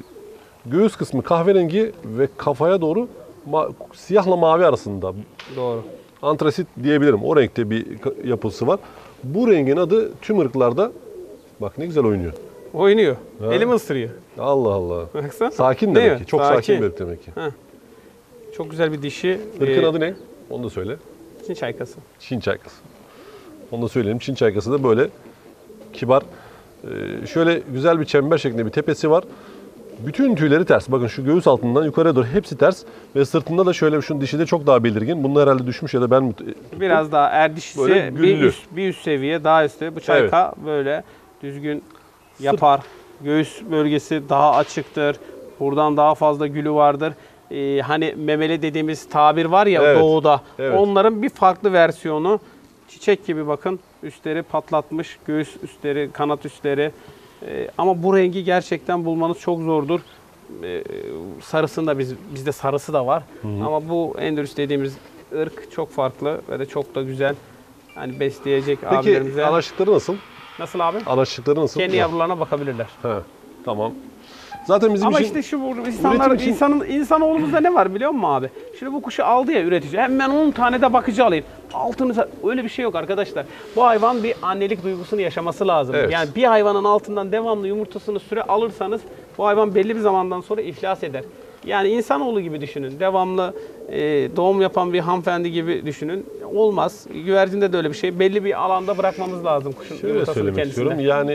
göğüs kısmı kahverengi ve kafaya doğru ma- siyahla mavi arasında. Doğru. Antrasit diyebilirim, o renkte bir yapısı var. Bu rengin adı tüm ırklarda, bak ne güzel oynuyor. Oynuyor. Ha. Elimi ısırıyor. Allah Allah. Baksana. Sakin Değil demek mi? ki. Çok sakin, Sakin. bir ırk demek ki. Heh. Çok güzel bir dişi. Irkın Ee, adı ne? Onu da söyle. Çin çaykası. Çin çaykası. Onu da söyleyelim. Çin çaykası da böyle kibar. Ee, şöyle güzel bir çember şeklinde bir tepesi var. Bütün tüyleri ters. Bakın şu göğüs altından yukarıya doğru hepsi ters. Ve sırtında da şöyle şunun dişi de çok daha belirgin. Bunlar herhalde düşmüş ya da ben mi tuttum? Biraz daha eğer dişisi Böyle bir güllü. üst, bir üst seviye daha üstte. Bu çayka böyle düzgün yapar. Göğüs bölgesi daha açıktır. Buradan daha fazla gülü vardır. Ee, hani memeli dediğimiz tabir var ya Evet, doğuda. evet. Onların bir farklı versiyonu. Çiçek gibi bakın. Üstleri patlatmış. Göğüs üstleri, kanat üstleri. Ee, ama bu rengi gerçekten bulmanız çok zordur. Ee, sarısında biz bizde sarısı da var. Hı hı. Ama bu Endülüs dediğimiz ırk çok farklı ve de çok da güzel. Hani besleyecek Peki abilerimize. anaçlıkları nasıl? Nasıl abi? Anaçlıkları nasıl? Kendi yavrularına bakabilirler. He, tamam. Zaten bizim Ama için işte şu bu insanlar, için- insanın insanoğlumuzda ne var biliyor musun abi? Şimdi bu kuşu aldı ya üretici. Hemen on tane de bakıcı alayım. Altını öyle bir şey yok arkadaşlar. Bu hayvan bir annelik duygusunu yaşaması lazım. Evet. Yani bir hayvanın altından devamlı yumurtasını süre alırsanız bu hayvan belli bir zamandan sonra iflas eder. Yani insanoğlu gibi düşünün. Devamlı e, doğum yapan bir hanımefendi gibi düşünün. Olmaz. Güvercinde de öyle bir şey. Belli bir alanda bırakmamız lazım kuşun şöyle yumurtasını söylemek kendisine. istiyorum. Yani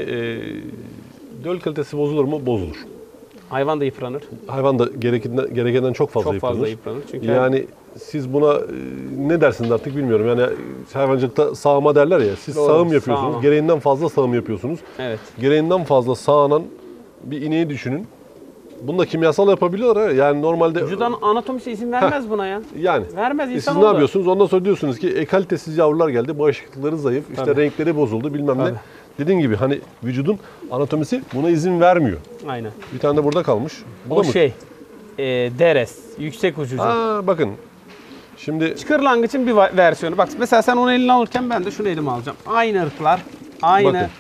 e, döl kalitesi bozulur mu? Bozulur. Hayvan da yıpranır. Hayvan da gerekenden, gerekenden çok fazla Çok yıpranır. fazla yıpranır. Çünkü Yani siz buna e, ne dersiniz artık bilmiyorum. Yani hayvancılıkta sağıma derler ya. Siz Doğru, sağım yapıyorsunuz. sağma. Gereğinden fazla sağım yapıyorsunuz. Evet. Gereğinden fazla sağanan bir ineği düşünün. Bunu da kimyasal yapabiliyorlar. ha. Yani normalde Vücudan anatomisi izin vermez buna ya. yani Vermez e insan siz ne yapıyorsunuz? Ondan sonra diyorsunuz ki e, kalitesiz yavrular geldi. Bağışıklıkları zayıf. işte Tabii. renkleri bozuldu bilmem ne. Tabii. Dediğin gibi hani vücudun anatomisi buna izin vermiyor. Aynen. Bir tane de burada kalmış. Bu O da mı? şey, e, deres, yüksek uçucu. Aa, bakın. Şimdi Kırlangıçın bir va- versiyonu. Bak mesela sen onu eline alırken ben de şunu elime alacağım. Aynı ırklar, aynı. Bakın.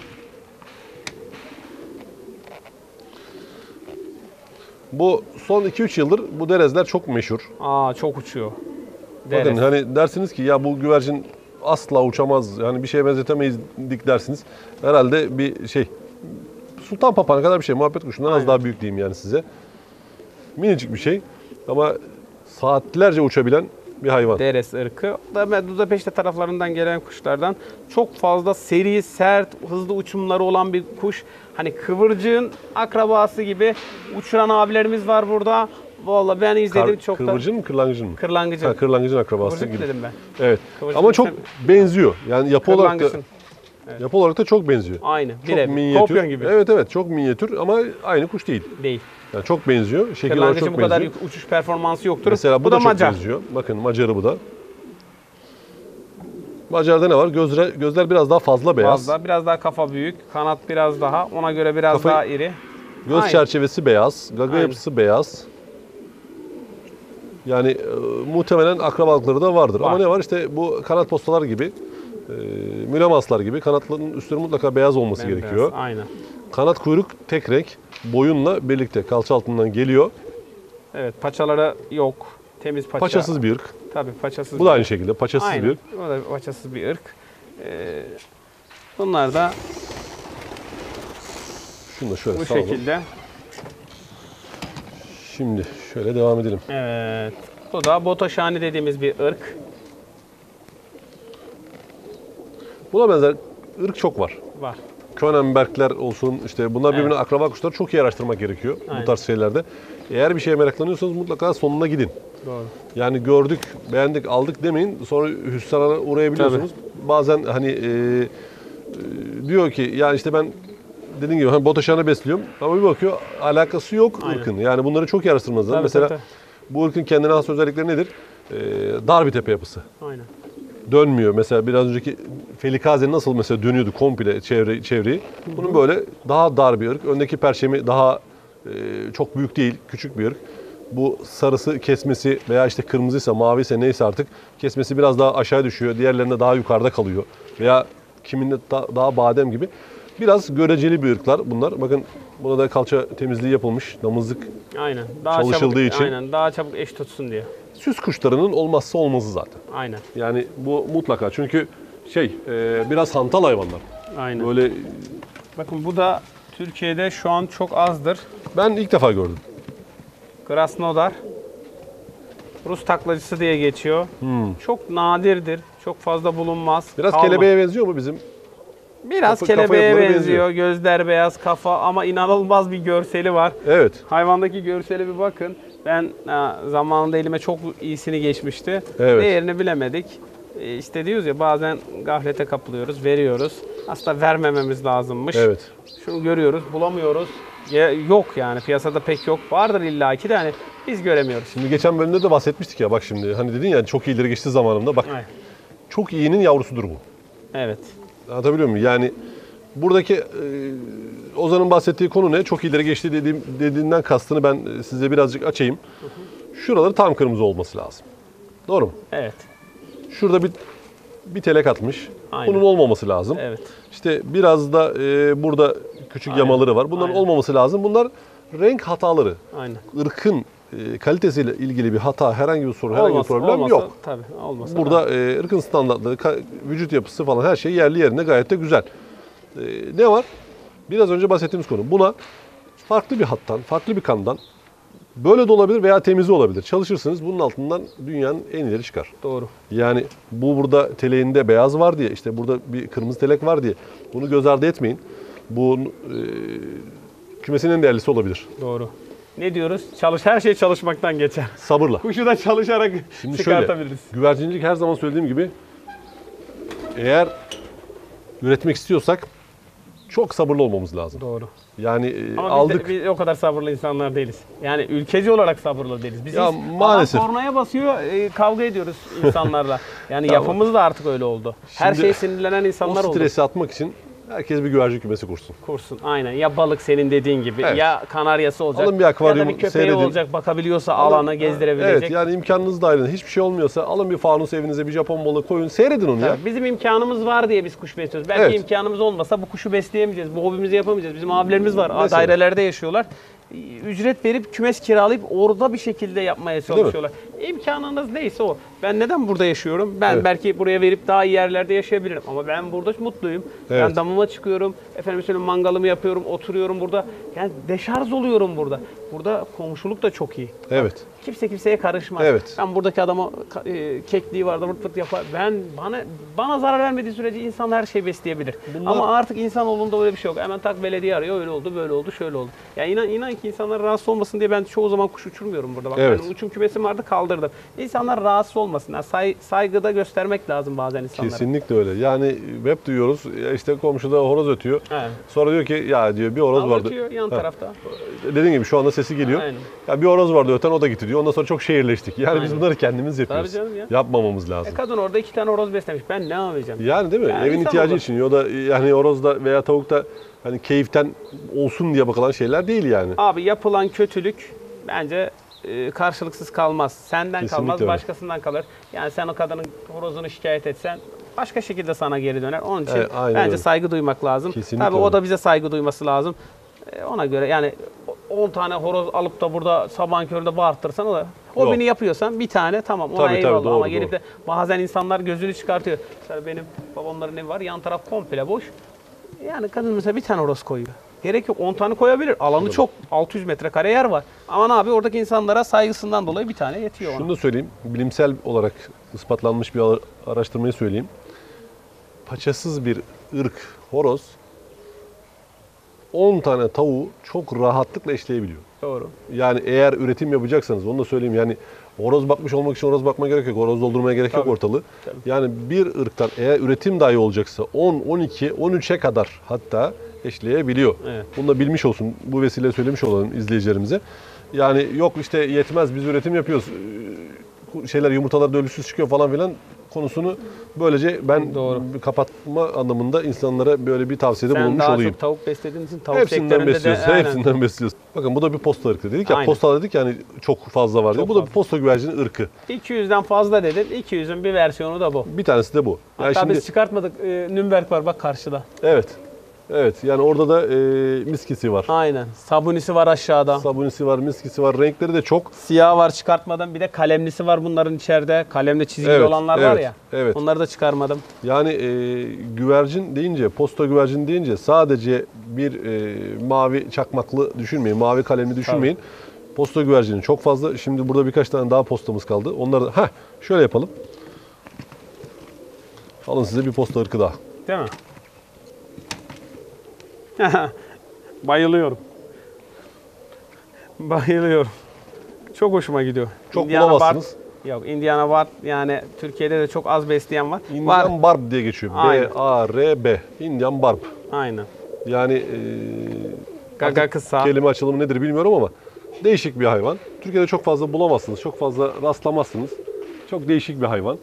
bu son iki üç yıldır bu derezler çok meşhur. Aa çok uçuyor. Bakın Deres. hani dersiniz ki ya bu güvercin asla uçamaz. Yani bir şeye benzetemeyiz dik dersiniz. Herhalde bir şey sultan papağanı kadar bir şey. Muhabbet kuşundan az Aynen. daha büyük diyeyim yani size. Minicik bir şey ama saatlerce uçabilen bir hayvan. Deres ırkı. Da Budapeşte taraflarından gelen kuşlardan çok fazla seri, sert, hızlı uçumları olan bir kuş. Hani kıvırcığın akrabası gibi uçuran abilerimiz var burada. Vallahi ben izledim Kar, çok da. kırvırcın mı kırlangıcın mı? Kırlangıcın. Ha, kırlangıcın akrabası Kıvırcık gibi. dedim ben. Evet. Kıvırcık Ama çok desem- benziyor. Yani yapı olarak da Kırlangıçın. yapı olarak da çok benziyor. Aynı. Çok Birebir. minyatür. Kopyon gibi. Evet evet çok minyatür ama aynı kuş değil. Değil. Yani çok benziyor. Şekil olarak Kırlangıcın çok bu kadar benziyor. yük- uçuş performansı yoktur. Mesela bu, bu da, da çok Macar. benziyor. Bakın Macarı bu da. Macar'da ne var? Gözler, gözler biraz daha fazla beyaz. Fazla. Biraz daha kafa büyük. Kanat biraz daha. Ona göre biraz Kafayı- daha iri. Göz Aynı. çerçevesi beyaz. Gaga Aynen. yapısı beyaz. Yani e, muhtemelen akrabalıkları da vardır. Var. Ama ne var? İşte bu kanat postalar gibi, e, mülemaslar gibi kanatların üstleri mutlaka beyaz olması Bembeyaz, gerekiyor. Aynen. Kanat kuyruk tek renk, boyunla birlikte kalça altından geliyor. Evet. Paçaları yok. Temiz paça. Paçasız bir ırk. Tabii paçasız. Bu bir da aynı ırk. şekilde paçasız Aynen. bir ırk. O da paçasız bir ırk. Ee, bunlar da Şunu da şöyle bu salalım. şekilde. Şimdi şöyle devam edelim. Evet. Bu da botoşani dediğimiz bir ırk. Buna benzer ırk çok var. Var. Könenbergler olsun işte bunlar birbirine Evet. akraba kuşlar çok iyi araştırmak gerekiyor Aynen. bu tarz şeylerde. Eğer bir şeye meraklanıyorsanız mutlaka sonuna gidin. Doğru. Yani gördük, beğendik, aldık demeyin. Sonra hüsrana uğrayabiliyorsunuz. Bazen hani e, e, diyor ki ya işte ben dediğin gibi hani botaşağına besliyorum ama bir bakıyor alakası yok Aynen. ırkın. Yani bunları çok iyi araştırmanız lazım. Tabii, Mesela tabii, bu ırkın kendine has özellikleri nedir? Ee, dar bir tepe yapısı. Aynen. Dönmüyor. Mesela biraz önceki Felikaze nasıl mesela dönüyordu komple çevre, çevreyi. Bunun böyle daha dar bir ırk. Öndeki perçemi daha e, çok büyük değil, küçük bir ırk. Bu sarısı kesmesi veya işte kırmızıysa, maviyse neyse artık kesmesi biraz daha aşağı düşüyor. Diğerlerinde daha yukarıda kalıyor. Veya kiminde daha, daha badem gibi. Biraz göreceli bir ırklar bunlar. Bakın buna da kalça temizliği yapılmış. Damızlık Aynen. Daha çalışıldığı çabuk, için. Aynen. Daha çabuk eş tutsun diye. Süs kuşlarının olmazsa olmazı zaten. Aynen. Yani bu mutlaka. Çünkü şey e, biraz hantal hayvanlar. Aynen. Böyle Bakın bu da Türkiye'de şu an çok azdır. ben ilk defa gördüm. Krasnodar. Rus taklacısı diye geçiyor. Hmm. Çok nadirdir. Çok fazla bulunmaz. Biraz Kalma. kelebeğe benziyor mu bizim? Biraz Kafa- kafa kelebeğe yapıları benziyor. benziyor. Gözler beyaz, kafa ama inanılmaz bir görseli var. Evet. Hayvandaki görsele bir bakın. Ben ha, zamanında elime çok iyisini geçmişti. Evet. Değerini bilemedik. E, İşte diyoruz ya bazen gaflete kapılıyoruz, veriyoruz. Aslında vermememiz lazımmış. Evet. Şunu görüyoruz, bulamıyoruz. Ya, yok yani piyasada pek yok. Vardır illaki de hani biz göremiyoruz. Şimdi geçen bölümde de bahsetmiştik ya bak şimdi. Hani dedin ya çok iyileri geçti zamanımda. Bak Evet. çok iyinin yavrusudur bu. Evet. Anlatabiliyor muyum? Yani buradaki e, Ozan'ın bahsettiği konu ne? Çok ileri geçti dediğim, dediğinden kastını ben size birazcık açayım. Şuraları tam kırmızı olması lazım. Doğru mu? Evet. Şurada bir bir telek atmış. Aynen. Bunun olmaması lazım. Evet. İşte biraz da e, burada küçük Aynen. yamaları var. Bunların Aynen. olmaması lazım. Bunlar renk hataları. Aynen. Irkın e, kalitesiyle ilgili bir hata, herhangi bir sorun, herhangi bir Olmasa- problem olmasa- yok. Tabii olmasa. Burada e, ırkın standartları, ka- vücut yapısı falan her şey yerli yerinde gayet de güzel. E, ne var? Biraz önce bahsettiğimiz konu. Buna farklı bir hattan, farklı bir kandan böyle de olabilir veya temizi olabilir. Çalışırsınız bunun altından dünyanın en ileri çıkar. Doğru. Yani bu burada teleğinde beyaz var diye, işte burada bir kırmızı telek var diye bunu göz ardı etmeyin. Bu e, kümesin en değerlisi olabilir. Doğru. Ne diyoruz? Çalış, her şey çalışmaktan geçer. Sabırla. Kuşu da çalışarak Şimdi çıkartabiliriz. şöyle, güvercincilik her zaman söylediğim gibi eğer üretmek istiyorsak çok sabırlı olmamız lazım. Doğru. Yani e, Ama aldık. biz, de, biz o kadar sabırlı insanlar değiliz. Yani ülkeci olarak sabırlı değiliz. Biz Ya hiç- maalesef. adam kornaya basıyor, e, kavga ediyoruz insanlarla. Yani Tamam. yapımız da artık öyle oldu. Her Şimdi şeye sinirlenen insanlar O oldu. stresi atmak için herkes bir güvercin kümesi kursun. Kursun. Aynen. Ya balık senin dediğin gibi, Evet. ya kanaryası olacak. Alın bir akvaryum, ya da bir köpeği seyredin. olacak, bakabiliyorsa Alın- alanı gezdirebilecek. Evet, yani imkanınız dahilinde hiçbir şey olmuyorsa alın bir fanus evinize, bir Japon balığı koyun, seyredin onu ya. Tabii, bizim imkanımız var diye biz kuş besliyoruz. Belki Evet. imkanımız olmasa bu kuşu besleyemeyeceğiz. Bu hobimizi yapamayacağız. Bizim abilerimiz var. Mesela. Dairelerde yaşıyorlar. Ücret verip kümes kiralayıp orada bir şekilde yapmaya çalışıyorlar. İmkanınız neyse o. Ben neden burada yaşıyorum? Ben Evet. belki buraya verip daha iyi yerlerde yaşayabilirim. Ama ben burada mutluyum. Evet. Ben damıma çıkıyorum. Efendim söyleyeyim mangalımı yapıyorum. Oturuyorum burada. Yani deşarj oluyorum burada. Burada komşuluk da çok iyi. Evet. Kimse kimseye karışmaz. Evet. Ben buradaki adama e, kekliği var da vırt vırt yapar. Ben bana bana zarar vermediği sürece insan her şeyi besleyebilir. Bunlar- Ama artık insanoğlunda öyle bir şey yok. Hemen tak belediye arıyor. Öyle oldu, böyle oldu, şöyle oldu. Ya inan inan ki insanlar rahatsız olmasın diye ben çoğu zaman kuş uçurmuyorum burada. Bak Evet. benim uçum kümesim vardı, kaldırdım. İnsanlar rahatsız olmasın. Yani say, saygıda göstermek lazım bazen insanlara. Kesinlikle öyle. Yani hep duyuyoruz ya işte komşuda horoz ötüyor. Evet. Sonra diyor ki ya diyor bir horoz vardı. Anlatıyor yan Ha. tarafta. Dediğim gibi şu anda sesi geliyor. Aynen. Ya bir horoz vardı öten o da gitti diyor. Ondan sonra çok şehirleştik. Yani biz Aynen. bunları kendimiz yapıyoruz. Tabii canım ya. Yapmamamız E lazım. kadın orada iki tane horoz beslemiş. Ben ne yapacağım? Yani değil mi? Yani Evin insan ihtiyacı olur. için ya da yani horozda veya tavukta hani keyiften olsun diye bakılan şeyler değil yani. Abi yapılan kötülük bence e, karşılıksız kalmaz. Senden Kesinlikle kalmaz, öyle. başkasından kalır. Yani sen o kadının horozunu şikayet etsen başka şekilde sana geri döner. Onun için Evet, aynen bence öyle. saygı duymak lazım. Kesinlikle Tabii o öyle. da bize saygı duyması lazım. E, ona göre yani on tane horoz alıp da burada sabahın köründe bağırtırsan o da hobini yapıyorsan bir tane tamam ona Tabii, tabii, eyvallah doğru, ama doğru. gelip de bazen insanlar gözünü çıkartıyor. Mesela benim babamların evi var, yan taraf komple boş. Yani kadın mesela bir tane horoz koyuyor. Gerek yok on tane koyabilir. Alanı çok. altı yüz metrekare yer var. Ama abi oradaki insanlara saygısından dolayı bir tane yetiyor ona. Şunu da söyleyeyim. Bilimsel olarak ispatlanmış bir ara- araştırmayı söyleyeyim. Paçasız bir ırk horoz on tane tavuğu çok rahatlıkla eşleyebiliyor. Doğru. Yani eğer üretim yapacaksanız onu da söyleyeyim. Yani horoz bakmış olmak için horoz bakmaya gerek yok. Horoz doldurmaya gerek yok Tabii. ortalığı. Tabii. Yani bir ırktan eğer üretim dahi olacaksa on, on iki, on üçe kadar hatta eşleyebiliyor. Evet. Bunu da bilmiş olsun, bu vesileyle söylemiş olalım izleyicilerimize. Yani yok işte yetmez, biz üretim yapıyoruz, şeyler yumurtalar da ölüsüz çıkıyor falan filan konusunu böylece ben Doğru. kapatma anlamında insanlara böyle bir tavsiyede Sen bulunmuş daha olayım. çok tavuk beslediğin için tavuk Hepsinden sektöründe besliyoruz. de Hepsinden besliyoruz. Bakın bu da bir posta ırkı dedik ya. Aynen. Posta dedik yani çok fazla var diye. Çok Bu da bir fazla. posta güvercinin ırkı. iki yüzden fazla dedin. iki yüzün bir versiyonu da bu. Bir tanesi de bu. Yani Hatta şimdi biz çıkartmadık. E, Nürnberg var bak karşıda. evet. Evet yani orada da e, miskisi var. Aynen. Sabunisi var aşağıda. Sabunisi var, miskisi var. Renkleri de çok. Siyah var çıkartmadım. Bir de kalemlisi var bunların içeride. Kalemle çizgili Evet, olanlar var evet, ya. evet. Onları da çıkarmadım. Yani e, güvercin deyince, posta güvercin deyince sadece bir e, mavi çakmaklı düşünmeyin, mavi kalemli düşünmeyin. Posta güvercinin çok fazla. Şimdi burada birkaç tane daha postamız kaldı. Onları da, heh, şöyle yapalım. Alın size bir posta ırkı daha. Değil mi? Bayılıyorum. Bayılıyorum. Çok hoşuma gidiyor. Çok Indiana bulamazsınız. Barb- Yok Indiana Barb yani Türkiye'de de çok az besleyen var. Indian var. Barb diye geçiyor. Aynen. B A R B. Indian Barb. Aynen. Yani e, Gaga artık kısa. kelime açılımı nedir bilmiyorum ama değişik bir hayvan. Türkiye'de çok fazla bulamazsınız. Çok fazla rastlamazsınız. Çok değişik bir hayvan.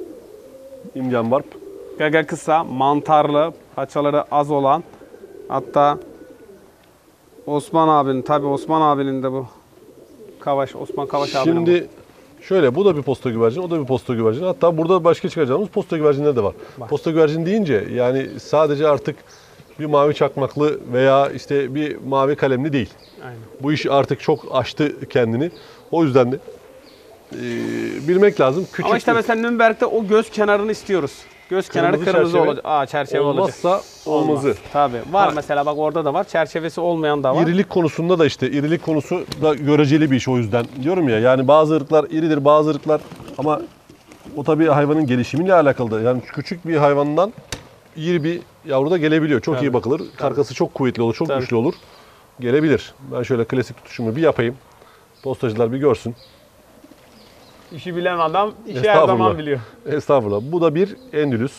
Indian Barb. Gaga kısa, mantarlı, paçaları az olan. Hatta Osman abinin, tabii Osman abinin de bu. Kavaş, Osman Kavaş abinin bu. Şimdi şöyle bu da bir posta güvercin, o da bir posta güvercin. Hatta burada başka çıkacağımız posta güvercinler de var. Var. Posta güvercin deyince yani sadece artık bir mavi çakmaklı veya işte bir mavi kalemli değil. Aynen. Bu iş artık çok aştı kendini. O yüzden de e, bilmek lazım. Küçük Ama işte bir- mesela Nürnberg'de o göz kenarını istiyoruz. Göz kenarı Kırmızı kırmızı çerçeve olacak. Aa çerçeve olacak. olmazsa olmazı. Tabii. Var Ha. mesela bak orada da var. Çerçevesi olmayan da var. İrilik konusunda da işte irilik konusu da göreceli bir iş o yüzden diyorum ya. Yani bazı ırklar iridir, bazı ırklar ama o tabii hayvanın gelişimiyle alakalı da. Yani küçük bir hayvandan iri bir yavru da gelebiliyor. Çok Tabii. iyi bakılır. Karkası çok kuvvetli olur, çok Tabii. güçlü olur. Gelebilir. Ben şöyle klasik tutuşumu bir yapayım. Postacılar bir görsün. İşi bilen adam işi her Estağfurullah. zaman biliyor. Estağfurullah. Bu da bir endülüs.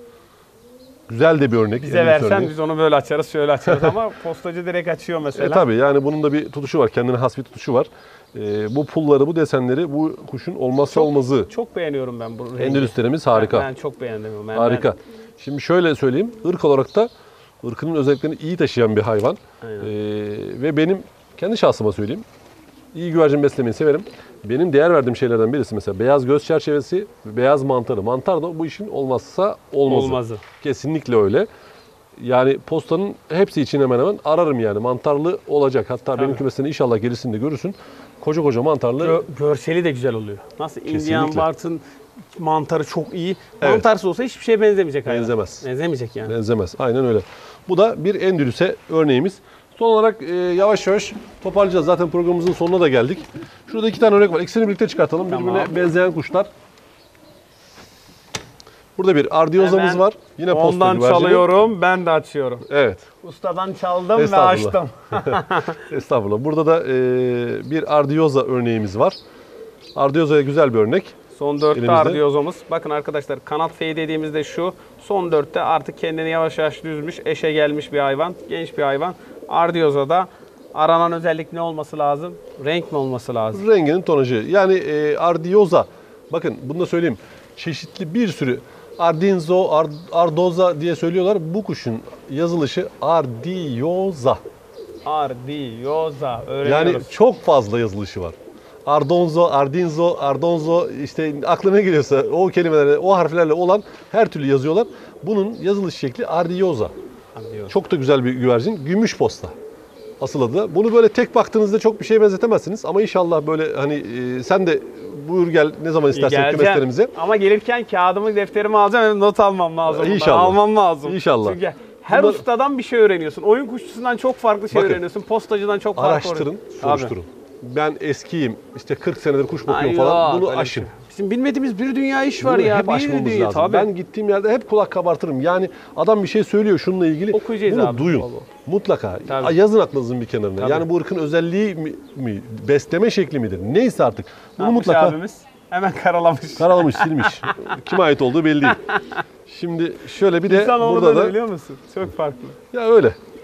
Güzel de bir örnek. Bize endülüs versen örneği. biz onu böyle açarız, şöyle açarız ama postacı direkt açıyor mesela. E tabii yani bunun da bir tutuşu var. Kendine has bir tutuşu var. E, bu pulları, bu desenleri bu kuşun olmazsa Çok- olmazı. Çok beğeniyorum ben bu rengi. Endülüslerimiz harika. Ben, ben çok beğendim. Ben, Harika. ben- Şimdi şöyle söyleyeyim. Irk olarak da ırkının özelliklerini iyi taşıyan bir hayvan. Aynen. E, ve benim kendi şahsıma söyleyeyim. İyi güvercin beslemeyi severim. Benim değer verdiğim şeylerden birisi mesela beyaz göz çerçevesi, beyaz mantarı. Mantar da bu işin olmazsa olmazı. Olmazı. Kesinlikle öyle. Yani postanın hepsi için hemen hemen ararım yani. Mantarlı olacak. Hatta benim kümesinde inşallah gerisinde görürsün. Koca koca mantarlı. Gö- görseli de güzel oluyor. Nasıl Indian Kesinlikle. Barb'ın mantarı çok iyi. Evet. Mantarsız olsa hiçbir şeye benzemeyecek hayvan. Benzemez. Benzemeyecek yani. Benzemez. Aynen öyle. Bu da bir endülüse örneğimiz. Son olarak e, yavaş yavaş toparlayacağız. Zaten programımızın sonuna da geldik. Şurada iki tane örnek var. İkisini birlikte çıkartalım. Tamam. Birbirine benzeyen kuşlar. Burada bir ardiyozamız Hemen var. Yine posta Ondan güvercini. çalıyorum, ben de açıyorum. Evet. Ustadan çaldım ve Estağfurullah. açtım. Estağfurullah. Burada da e, bir ardiyoza örneğimiz var. Ardiyoza'ya güzel bir örnek. Son dörtte Elimizde. ardiyozomuz. Bakın arkadaşlar kanat feyi dediğimizde şu. Son dörtte artık kendini yavaş yavaş düzmüş, eşe gelmiş bir hayvan. Genç bir hayvan. Ardiyoza'da aranan özellik ne olması lazım? Renk mi olması lazım? Renginin tonajı. Yani e, ardiyoza. Bakın bunu da söyleyeyim. Çeşitli bir sürü Ardinzo, Ard, Ardoza diye söylüyorlar. Bu kuşun yazılışı ardiyoza. Ardiyoza. Yani Öğreniyoruz. çok fazla yazılışı var. Ardonzo, Ardinzo, Ardonzo işte aklına ne geliyorsa o kelimelerle, o harflerle olan her türlü yazıyorlar. Bunun yazılış şekli ardiyoza. Ardiyoza. Çok da güzel bir güvercin. Gümüş posta. Asıl adı da. Bunu böyle tek baktığınızda çok bir şeye benzetemezsiniz. Ama inşallah böyle hani e, sen de buyur gel ne zaman istersen Geleceğim. kümeslerimize. Ama gelirken kağıdımı, defterimi alacağım. Hem not almam lazım. bundan. İnşallah. Almam lazım. İnşallah. Çünkü her Bunlar- ustadan bir şey öğreniyorsun. Oyun kuşçusundan çok farklı şey Bakın, öğreniyorsun. Postacıdan çok farklı Araştırın, öğreniyorsun. soruşturun. Ben eskiyim, işte kırk senedir kuş Abi. bakıyorum Ay falan. yok, Bunu öyle aşın. şey. Bizim bilmediğimiz bir dünya iş var Bunu ya. hep bir aşmamız dünya, lazım. tabii. Ben gittiğim yerde hep kulak kabartırım. Yani adam bir şey söylüyor şununla ilgili. Okuyacağız Bunu abi, duyun. bol bol. Mutlaka. Tabii. Yazın aklınızın bir kenarına. Tabii. Yani bu ırkın özelliği mi, mi, besleme şekli midir? Neyse artık. Ne Bunu yapmış mutlaka abimiz? Hemen karalamış. karalamış, silmiş. Kime ait olduğu belli değil. Şimdi şöyle bir de İnsan burada burada da biliyor musun? Çok farklı. ya öyle.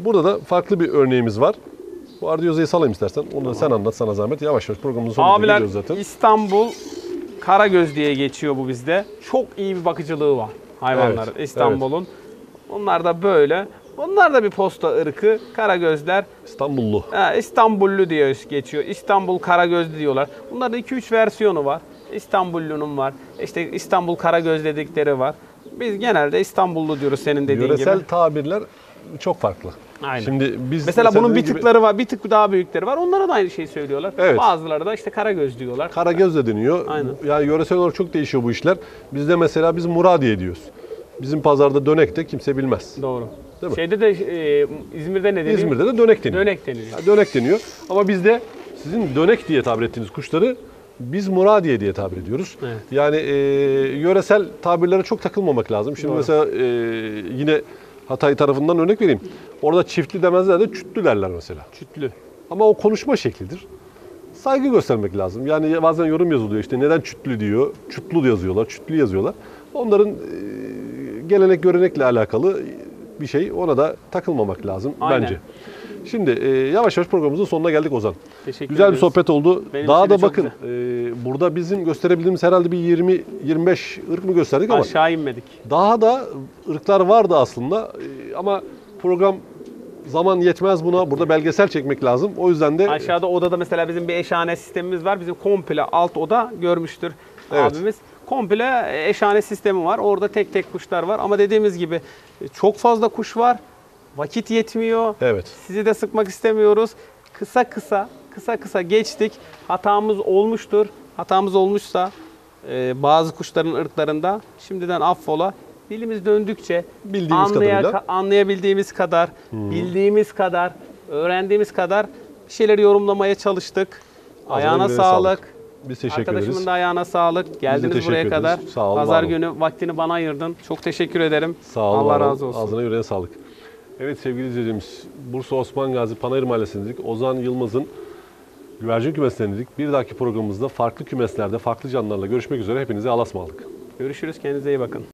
Burada da farklı bir örneğimiz var. Bu ardiyozayı salayım istersen. Onu da sen anlat, sana zahmet. Yavaş yavaş programımızın sonuna Abiler geliyoruz zaten. İstanbul Karagöz diye geçiyor bu bizde. Çok iyi bir bakıcılığı var hayvanların, Evet, İstanbul'un. Onlar da böyle. Onlar da bir posta ırkı. Karagözler. İstanbullu. Ha, İstanbullu diye geçiyor. İstanbul Karagöz diyorlar. Bunların iki üç versiyonu var. İstanbullunun var. İşte İstanbul Karagöz dedikleri var. Biz genelde İstanbullu diyoruz senin dediğin Yöresel gibi. tabirler çok farklı. Aynen. Şimdi biz Mesela bunun bir dediğin gibi tıkları var, bir tık daha büyükleri var. Onlara da aynı şeyi söylüyorlar. Evet. Bazıları da işte Karagöz diyorlar. Karagöz de deniyor. Aynen. Yani yöresel olarak çok değişiyor bu işler. Bizde mesela biz Muradiye diyoruz. Bizim pazarda dönek de kimse bilmez. Doğru. Değil mi? Şeyde de e, İzmir'de ne deniyor? İzmir'de de dönek deniyor. Dönek deniliyor. Yani dönek deniyor. Ama bizde sizin dönek diye tabir ettiğiniz kuşları biz Muradiye diye tabir ediyoruz. Evet. Yani e, yöresel tabirlere çok takılmamak lazım. Şimdi Doğru. mesela e, yine Hatay tarafından örnek vereyim. Orada çiftli demezler de çütlü derler mesela. Çütlü. Ama o konuşma şeklidir. Saygı göstermek lazım. Yani bazen yorum yazılıyor işte neden çütlü diyor, çutlu yazıyorlar, çütlü yazıyorlar. Onların e, gelenek görenekle alakalı bir şey. Ona da takılmamak lazım Aynen. bence. Şimdi e, yavaş yavaş programımızın sonuna geldik Ozan. Teşekkür Güzel bir ederiz. sohbet oldu. Benim Daha için de da çok bakın e, burada bizim gösterebildiğimiz herhalde bir yirmi yirmi beş ırk mı gösterdik ama Aşağı inmedik. daha da ırklar vardı aslında. E, ama program zaman yetmez buna. Burada belgesel çekmek lazım. O yüzden de Aşağıda odada mesela bizim bir eşhane sistemimiz var. Bizim komple alt oda görmüştür Evet. abimiz. Komple eşhane sistemi var. Orada tek tek kuşlar var. Ama dediğimiz gibi çok fazla kuş var. Vakit yetmiyor. evet. Sizi de sıkmak istemiyoruz. Kısa kısa, kısa kısa geçtik. Hatamız olmuştur. Hatamız olmuşsa e, bazı kuşların ırklarında şimdiden affola. Dilimiz döndükçe Bildiğimiz anlaya- kadarıyla. anlayabildiğimiz kadar, bildiğimiz kadar, öğrendiğimiz kadar bir şeyleri yorumlamaya çalıştık. Ağzına Ayağına yüreğine sağlık. sağlık. Biz teşekkür Arkadaşımın ederiz. da ayağına sağlık. Geldiniz teşekkür buraya ederiz. kadar. Sağ olun, var Pazar olun. günü vaktini bana ayırdın. Çok teşekkür ederim. Sağ olun. Allah var olun. razı olsun. Ağzına yüreğine sağlık. Evet sevgili izleyicilerimiz, Bursa Osman Gazi Panayır Mahallesi'ndedik. Ozan Yılmaz'ın güvercin kümeslerindedik. Bir dahaki programımızda farklı kümeslerde, farklı canlılarla görüşmek üzere. Hepinize Allah'a ısmarladık. Görüşürüz. Kendinize iyi bakın.